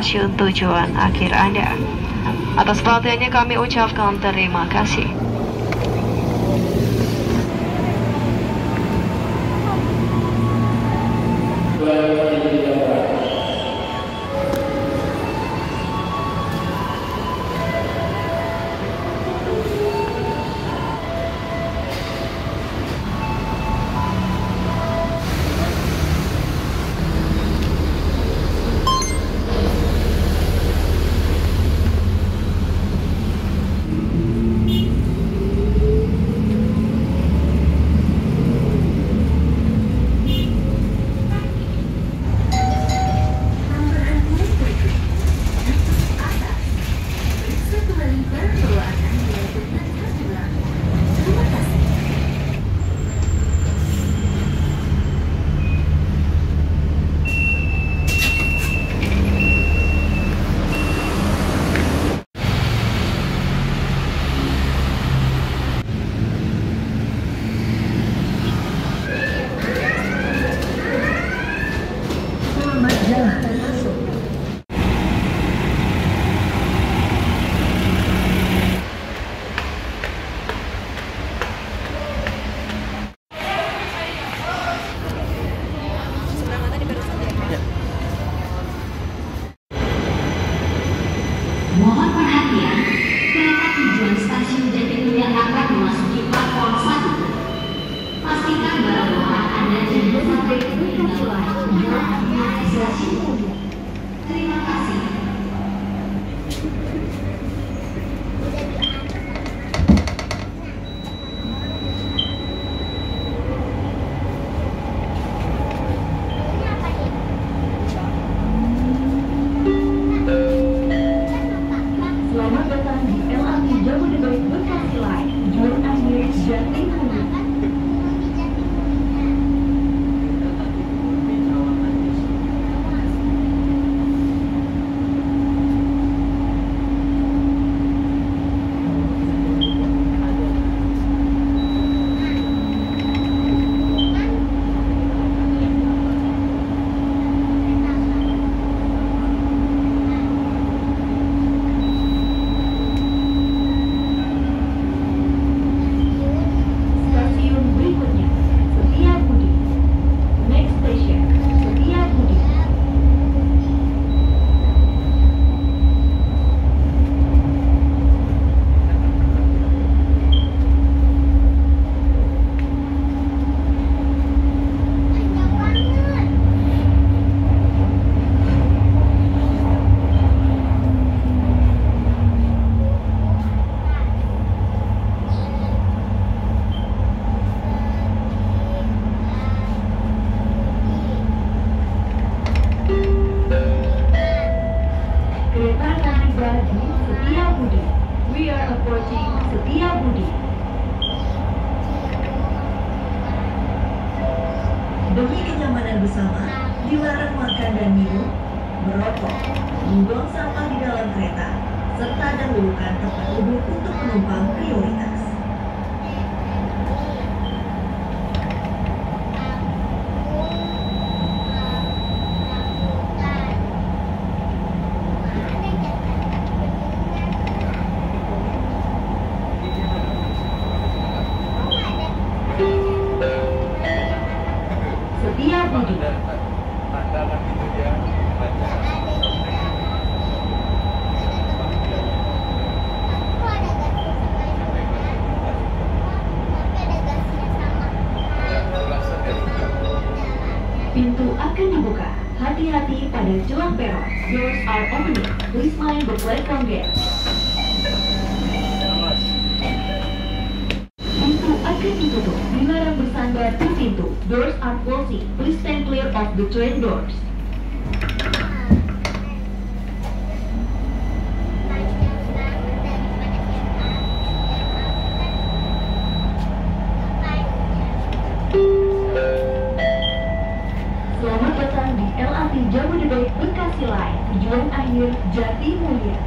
stasiun tujuan akhir Anda. Atas perhatiannya kami ucapkan terima kasih. Mohon perhatian, kereta tujuan stasiun Jatimulia akan memasuki platform 1. Pastikan barang bawaan Anda tidak sampai ke stasiun. Terima kasih. Selamat datang di LRT Jabodebek Bekasi Line, tujuan akhir Jatimulia. Kereta akan tiba di Setiabudi. We are approaching Setiabudi. Demi kenyamanan bersama, dilarang makan dan minum, merokok, membuang sampah di dalam kereta, serta dahulukan tempat duduk untuk penumpang prioritas. Setiabudi. Tantangan itu dia baca. Pintu akan dibuka. Hati-hati pada celah peron. Doors are opening. Please mind the platform gate. Pintu akan ditutup. Dilarang bersandar di pintu. Doors are closing. Please stand clear of the train doors. Selamat datang di LRT Jabodebek Bekasi Line, tujuan akhir Jatimulia.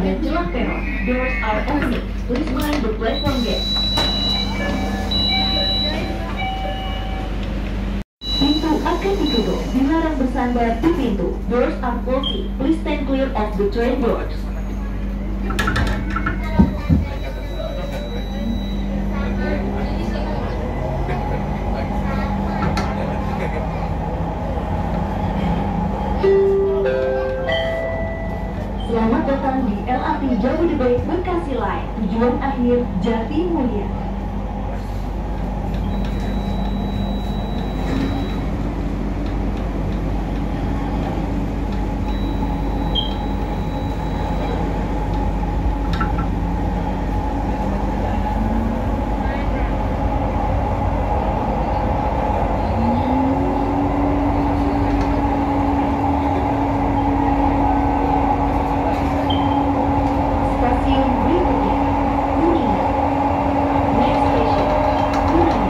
pada celah peron. Doors are opening. Please mind the platform gate. Pintu akan ditutup. Dilarang bersandar di pintu. Doors are closing. Please stand clear of the train doors. Selamat datang di LRT Jabodebek Bekasi Line. Tujuan akhir Jatimulya. Stasiun berikutnya Kuningan. Next station Kuningan.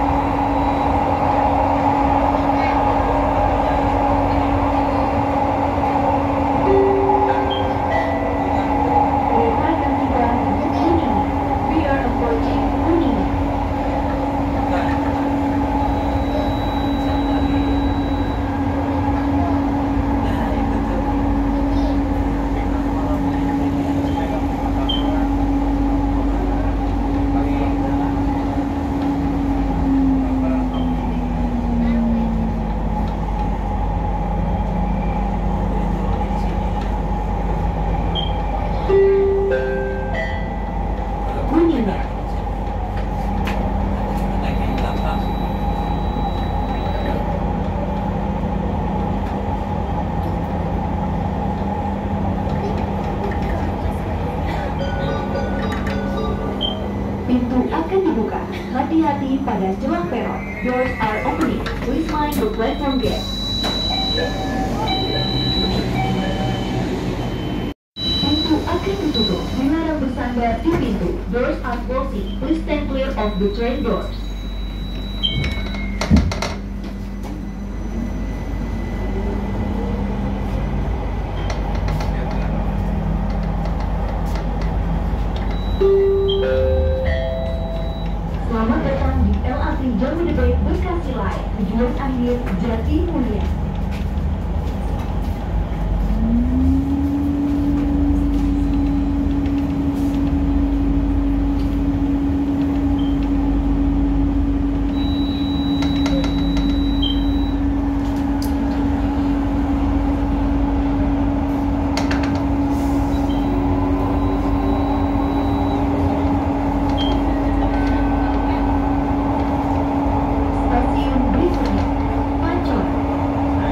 Kereta akan tiba di Kuningan. We are approaching Kuningan. Kuningan. Pintu akan dibuka. Hati-hati pada celah peron. Doors are opening. Please mind the platform gate. Pintu akan ditutup. Dilarang bersandar di pintu. Doors are closing. Please stand clear of the train doors. Selamat datang di LRT Jabodebek Bekasi Line. Tujuan akhir Jatimulya. Stasiun berikutnya Pancoran.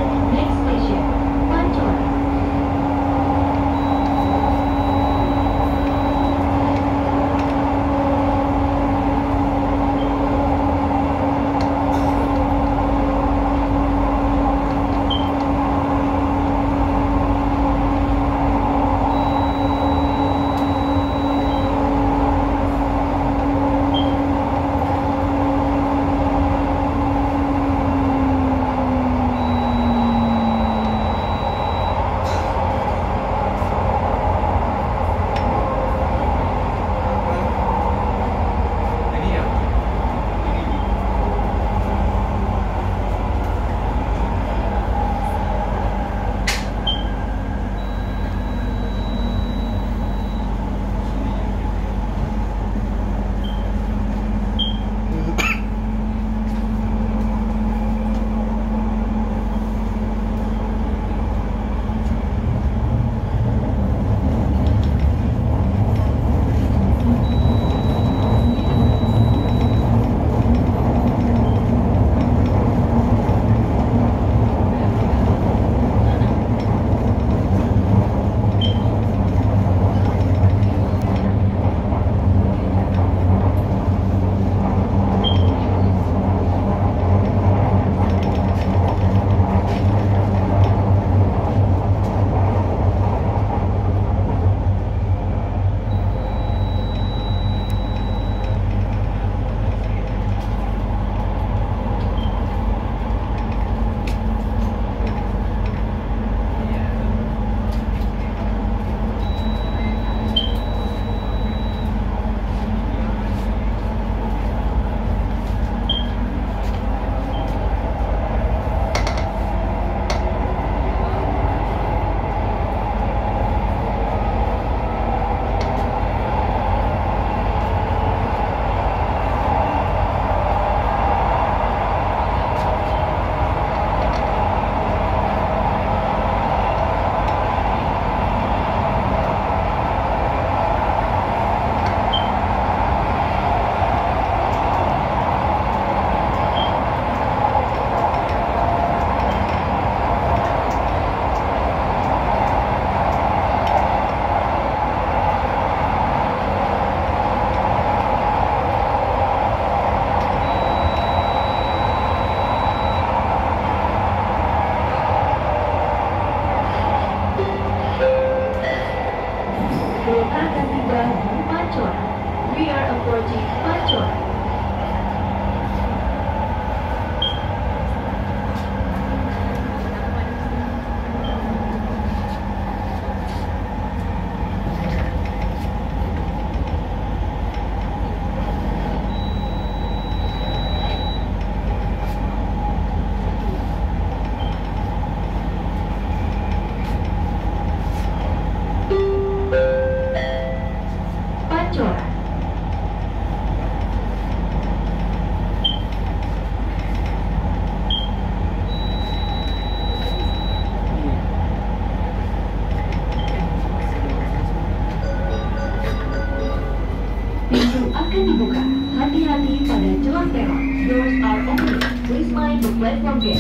Hati-hati pada celah peron. Doors are open. Please mind the platform gate.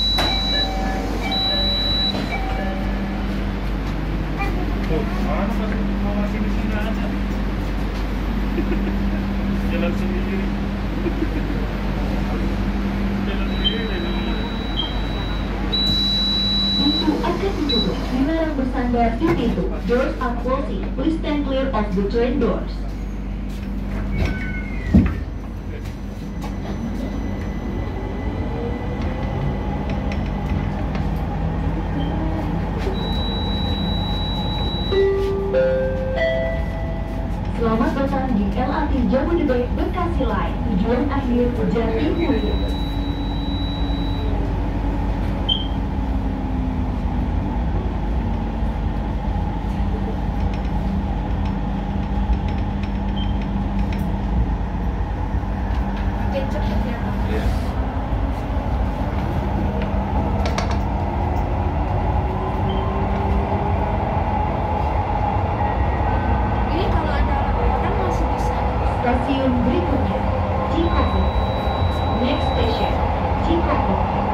Tuh, orang mau masih di sini aja. Jalan sendiri. Jalan sendiri. Pintu akan ditutup. Dilarang bersandar di pintu. Doors are closing. Please stand clear of the train doors. Selamat datang di LRT Jabodebek Bekasi Line. Tujuan akhir Jatimulya. Stasiun berikutnya, Cikoko. Next station, Cikoko.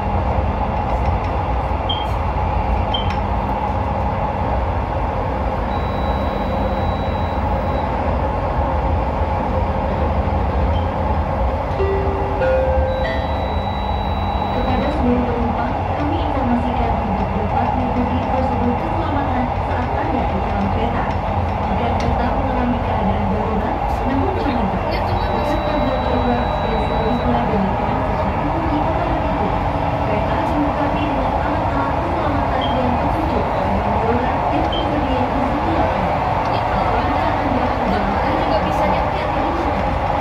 Kepada seluruh penumpang, kami informasikan untuk dapat mengikuti prosedur keselamatan saat Anda di dalam kereta. Jika kereta mengalami keadaan darurat, namun jangan takut. Tetap membuat coba dan selalu melakukan sesuatu di pada itu. Kereta dilengkapi dengan alat-alat keselamatan dan petunjuk pada darurat yang tersedia di setiap tempat. Apabila Anda dalam keadaan bisa nyetir di rumah.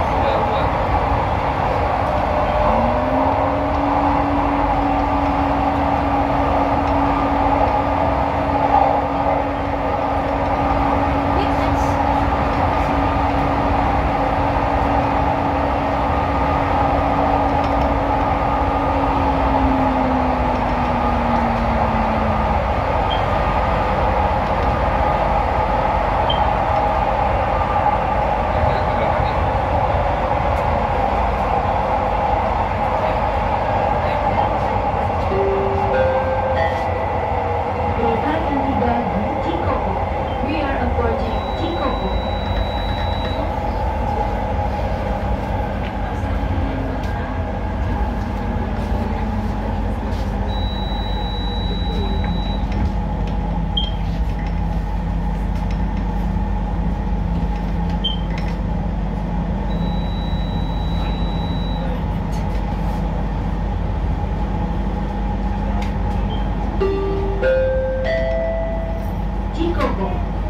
Kereta akan tiba di Cikoko. We are approaching Cikoko. Cikoko.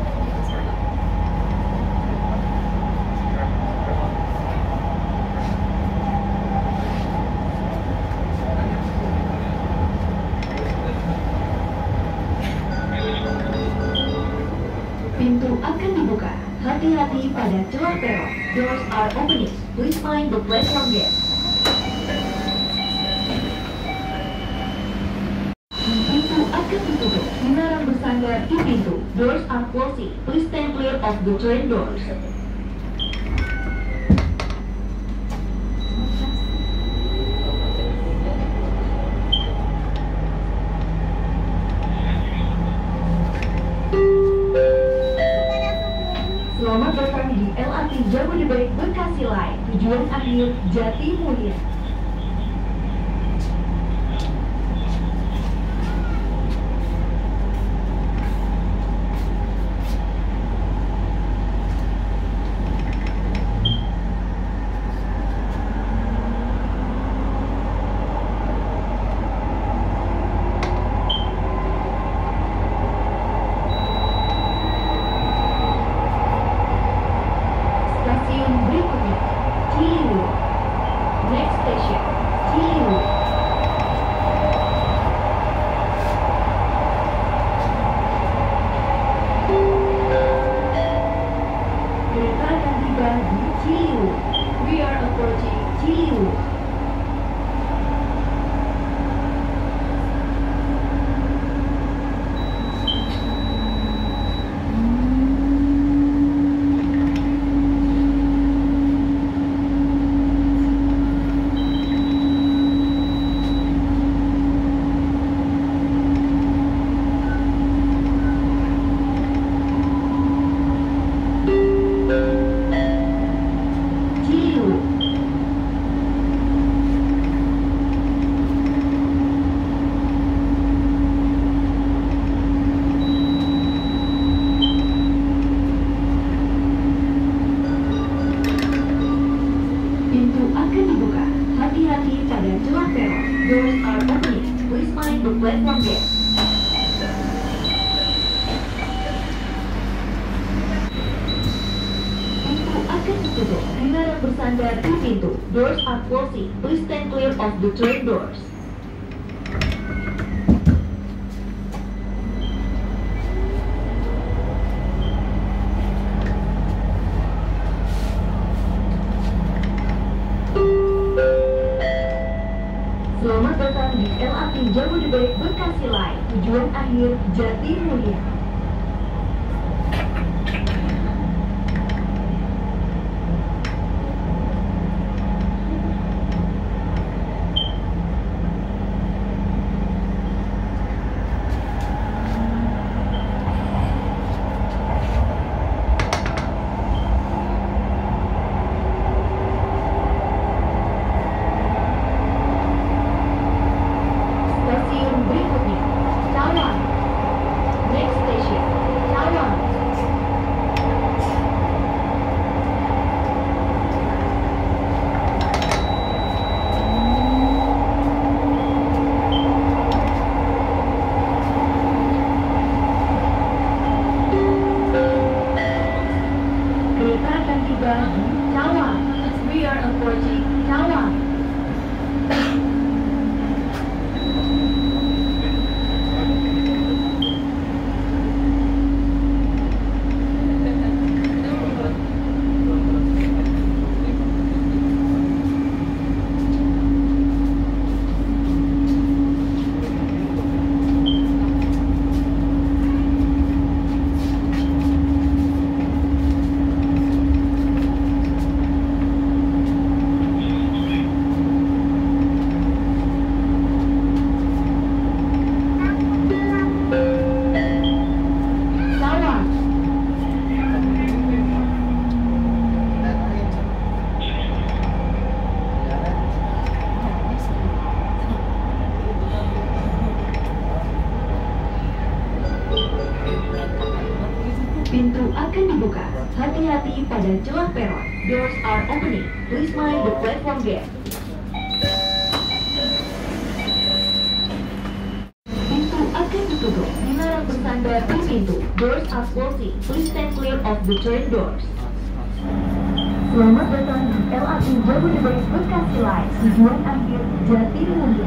Pintu akan dibuka. Hati-hati pada celah peron. Doors are opening. Please mind the platform gate. Pintu akan ditutup. Dilarang bersandar di pintu. Doors are closing. Please stand clear of the train doors. Selamat datang di LRT Jabodebek Bekasi Line. Tujuan akhir Jatimulya. Stasiun berikutnya, Ciliwung. Next station, Ciliwung. Kereta akan tiba di Ciliwung. We are approaching Ciliwung. Pintu akan dibuka. Hati-hati pada celah peron. Doors are opening. Please mind the platform gate. Pintu akan ditutup. Dilarang bersandar di pintu. Doors are closing. Please stand clear of the train doors. Selamat datang di LRT Jabodebek Bekasi Line. Tujuan akhir Jatimulya. Stasiun berikutnya, Cawang. Next station, Cawang. Kereta akan tiba di Cawang. We are approaching Cawang. Cawang. Pintu akan dibuka. Hati-hati pada celah peron. Doors are opening. Please mind the platform gate. Pintu akan ditutup. Dilarang bersandar di pintu. Doors are closing. Please stand clear of the train doors. Selamat datang di LRT Jabodebek Bekasi Line. Tujuan akhir Jatimulya.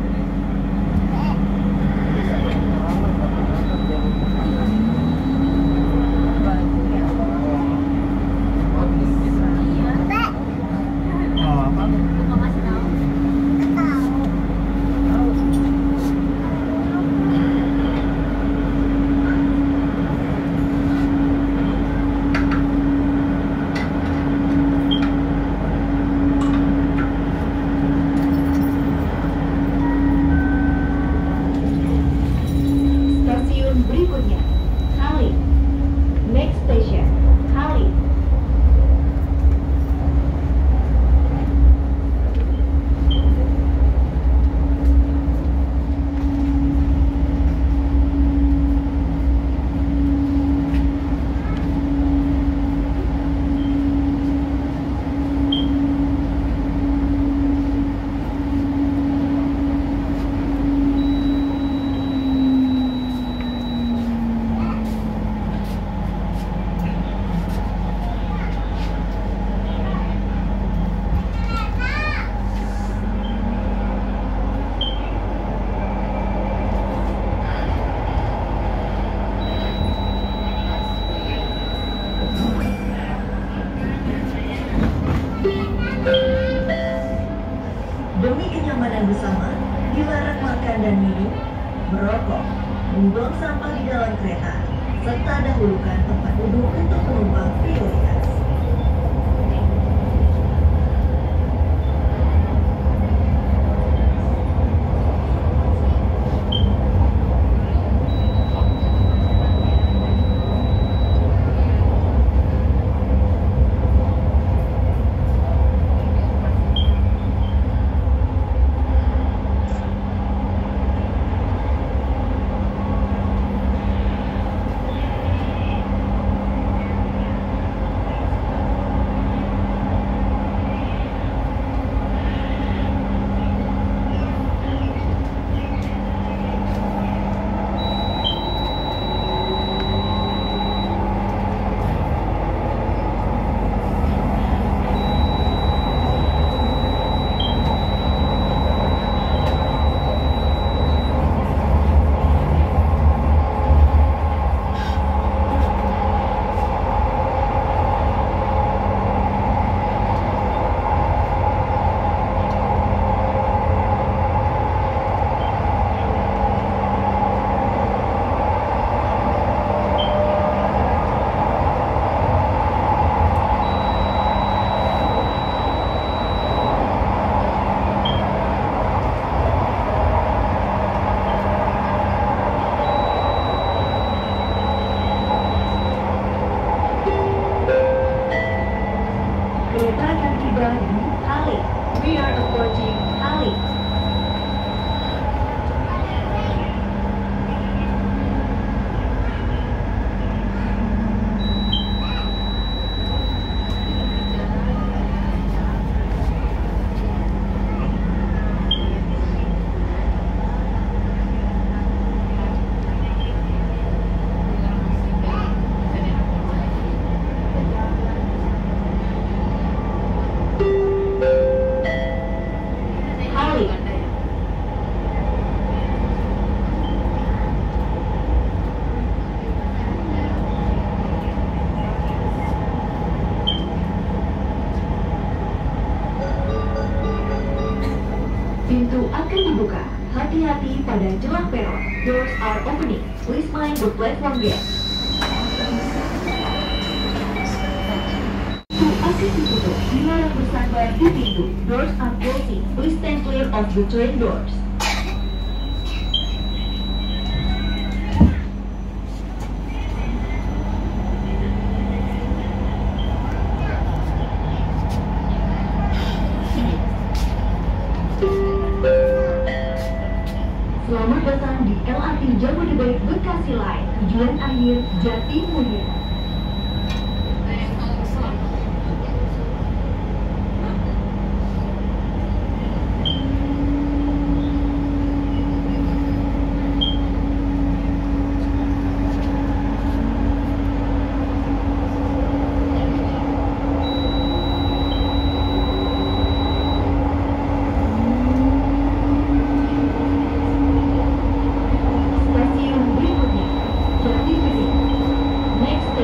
Stasiun berikutnya, Halim. Next station, Halim. Demi kenyamanan bersama, dilarang makan dan minum, merokok, membuang sampah di dalam kereta, serta dahulukan tempat duduk untuk penumpang prioritas. We are approaching Halle. Halle. Pintu akan dibuka. Hati-hati pada celah peron. Doors are opening. Please mind the platform gate. Pintu akan ditutup. Dilarang bersandar di pintu. Doors are closing. Please stand clear of the train doors. Selamat datang di LRT Jabodebek Bekasi Line. Tujuan akhir Jatimulya. Stasiun berikutnya Jatigede. Next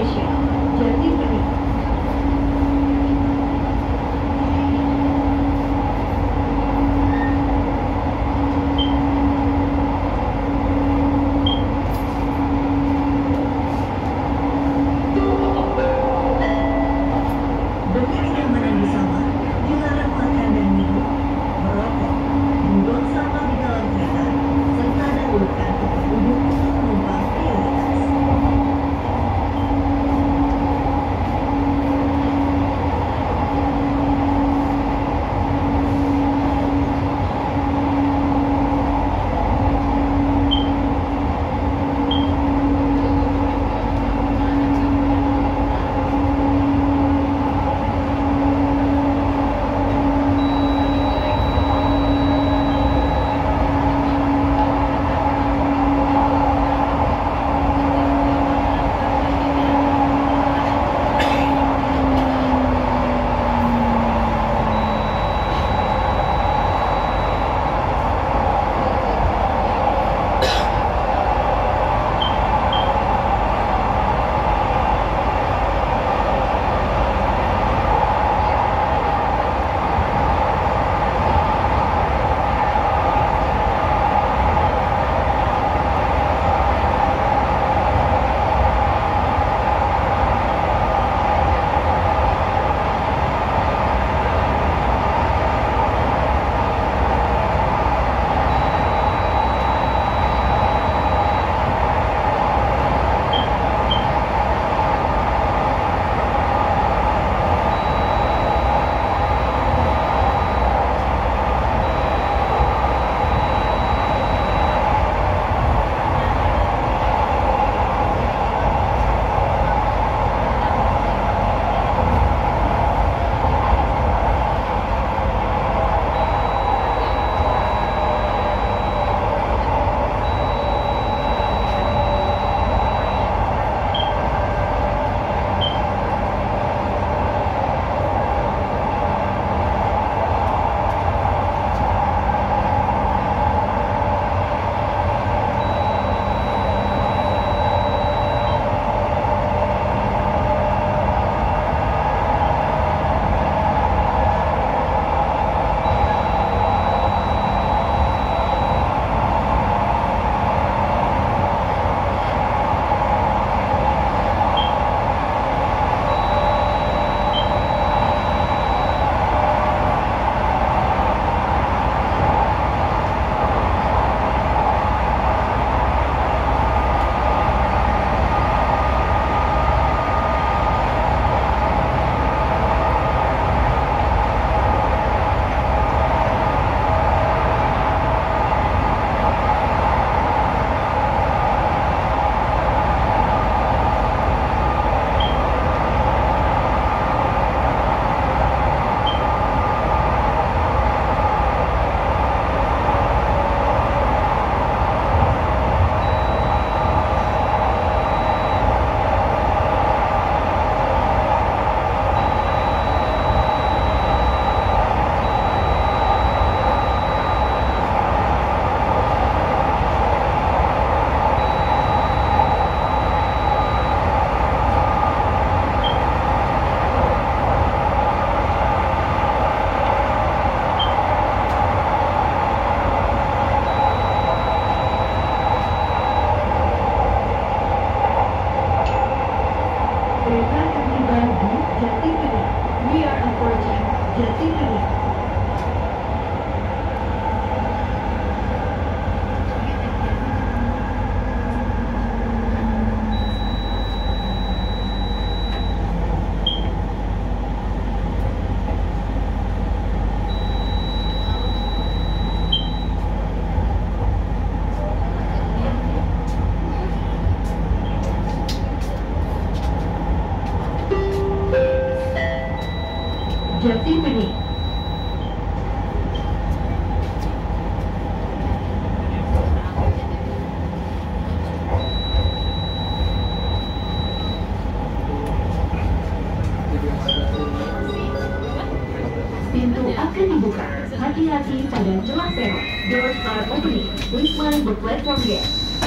hati-hati pada celah peron. Doors are opening. Please mind the platform gate.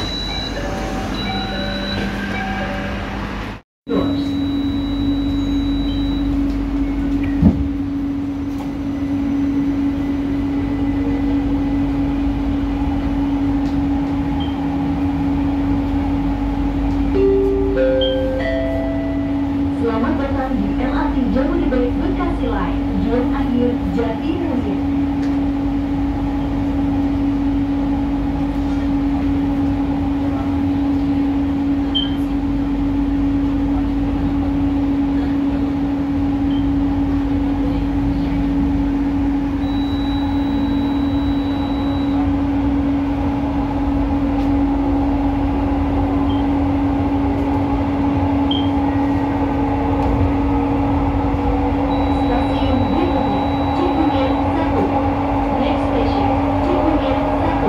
Doors. Selamat datang di LRT Jabodebek Bekasi Line, tujuan akhir Jatimulia. Stasiun berikutnya, Cikunir 1. Next station, Cikunir 1.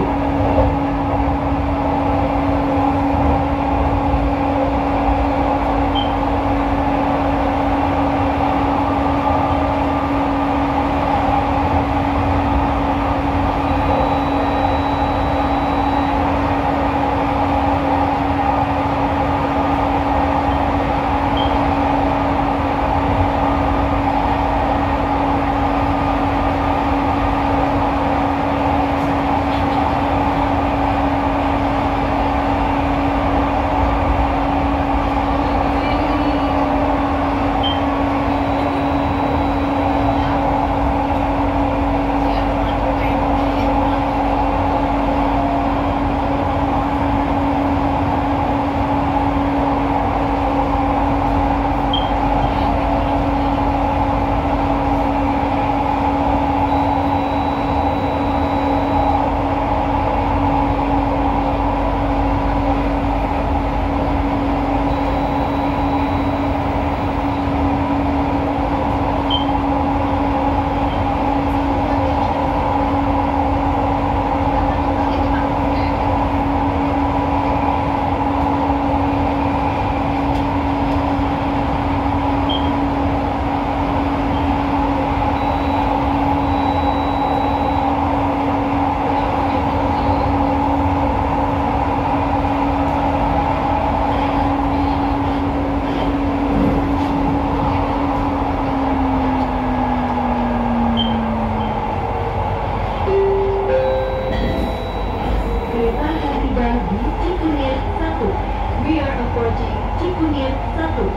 Kereta akan tiba di Cikunir 1. We are approaching Cikunir 1.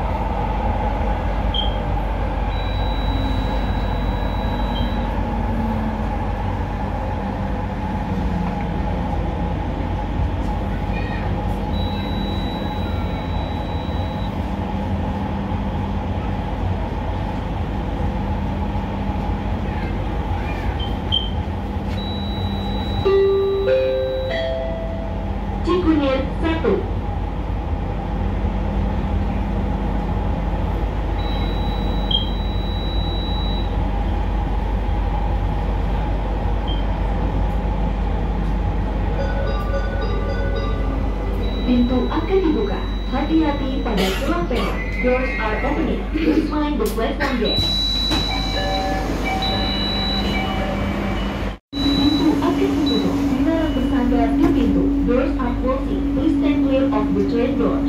Cikunir 1. Pintu akan dibuka. Hati-hati pada celah peron. Doors are opening. Please mind the platform gate. Pintu akan ditutup. Dilarang bersandar di pintu. Doors are closing. Please stand clear of the train doors.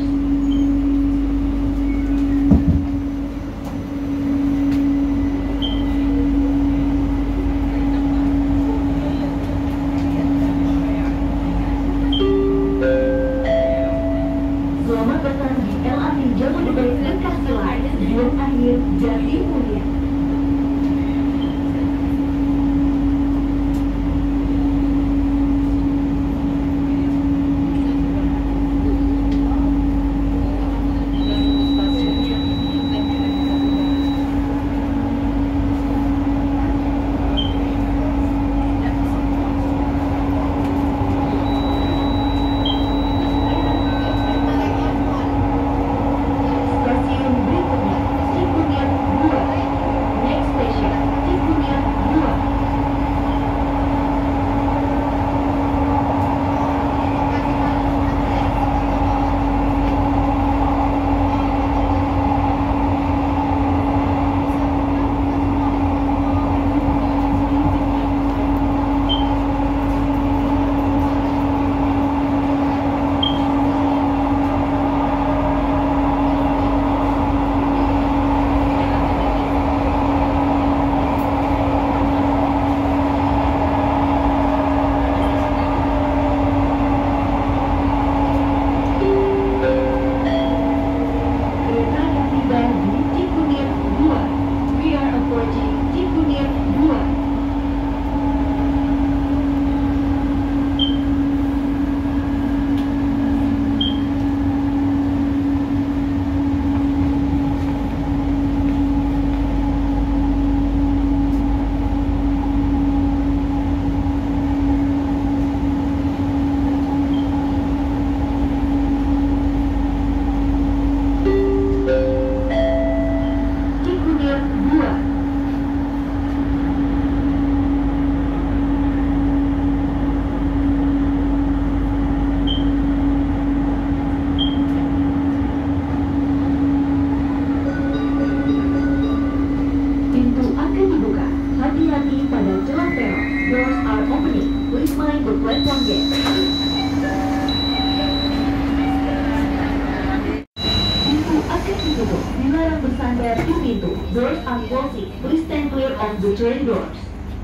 Selamat datang di LRT Jabodebek Bekasi Line, tujuan akhir Jatimulia. mind the platform gate. Pintu akan ditutup. Dilarang bersandar di pintu. Doors are closing. Please stand clear of the train doors.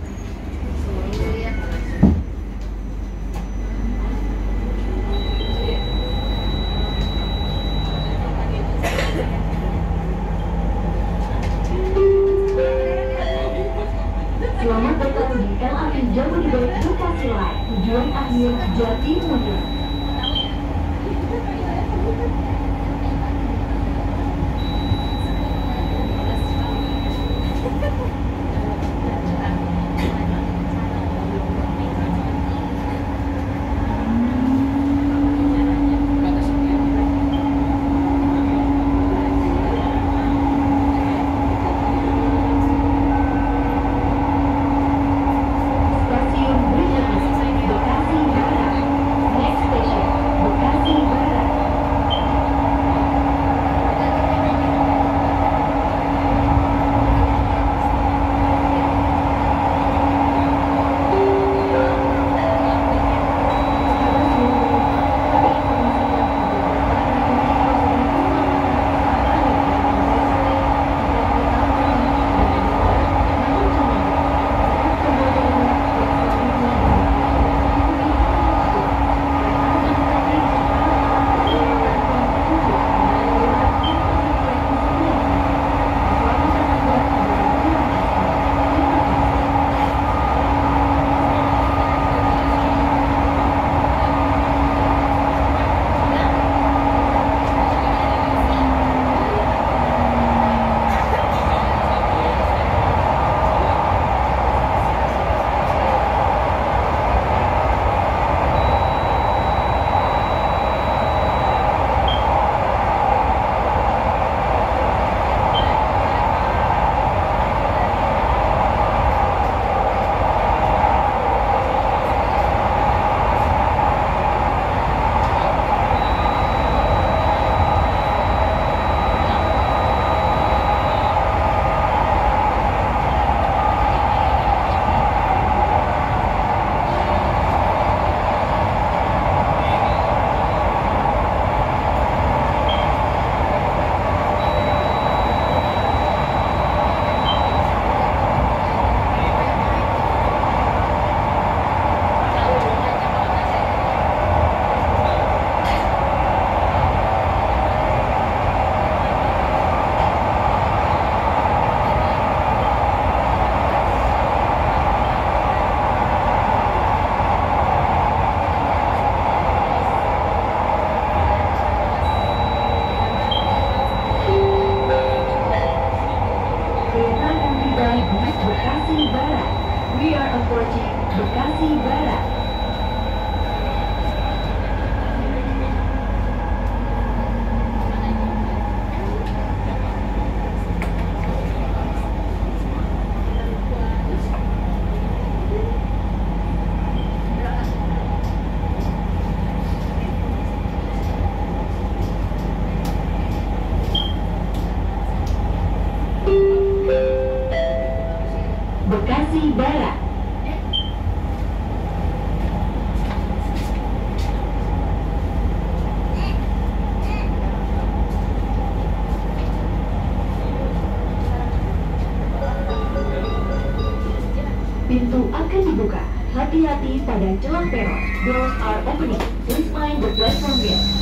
Selamat datang di LRT Jabodebek Bekasi Line. Tujuan akhir Jatimulyo. Stasiun berikutnya Bekasi Barat. Next station Bekasi Barat. Kereta akan tiba di Bekasi Barat. We are approaching Bekasi Barat. Bekasi Barat. Pintu akan dibuka. Hati-hati pada celah peron. Doors are opening. Please mind the platform gate.